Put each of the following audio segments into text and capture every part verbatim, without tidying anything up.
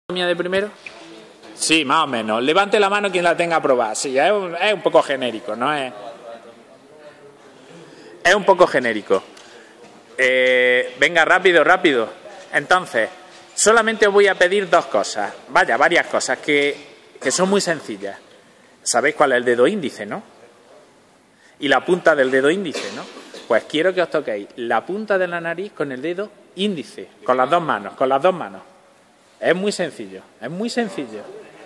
de primero? Sí, más o menos. Levante la mano quien la tenga aprobada. Sí, es un, es un poco genérico, ¿no? Es, es un poco genérico. Eh, venga, rápido, rápido. Entonces, solamente os voy a pedir dos cosas. Vaya, varias cosas que, que son muy sencillas. ¿Sabéis cuál es el dedo índice, no? Y la punta del dedo índice, ¿no? Pues quiero que os toquéis la punta de la nariz con el dedo índice, con las dos manos, con las dos manos. Es muy sencillo, es muy sencillo.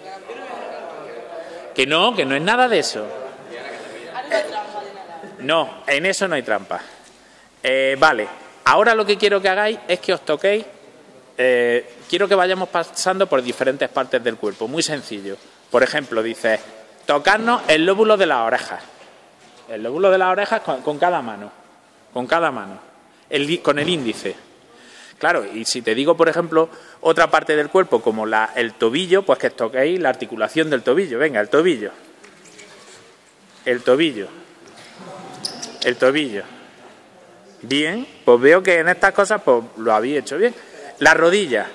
Que no, que no es nada de eso. Eh, no, en eso no hay trampa. Eh, vale, ahora lo que quiero que hagáis es que os toquéis, eh, quiero que vayamos pasando por diferentes partes del cuerpo, muy sencillo. Por ejemplo, dices, tocarnos el lóbulo de las orejas. El lóbulo de las orejas con, con cada mano, con cada mano, el, con el índice. Claro, y si te digo, por ejemplo, otra parte del cuerpo, como la, el tobillo, pues que toquéis la articulación del tobillo. Venga, el tobillo. El tobillo. El tobillo. Bien, pues veo que en estas cosas pues lo habéis hecho bien. La rodilla.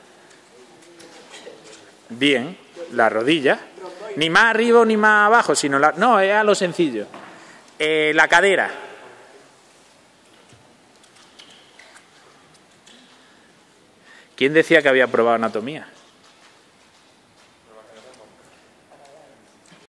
Bien, la rodilla. Ni más arriba ni más abajo, sino la... No, es a lo sencillo. Eh, la cadera. ¿Quién decía que había probado anatomía?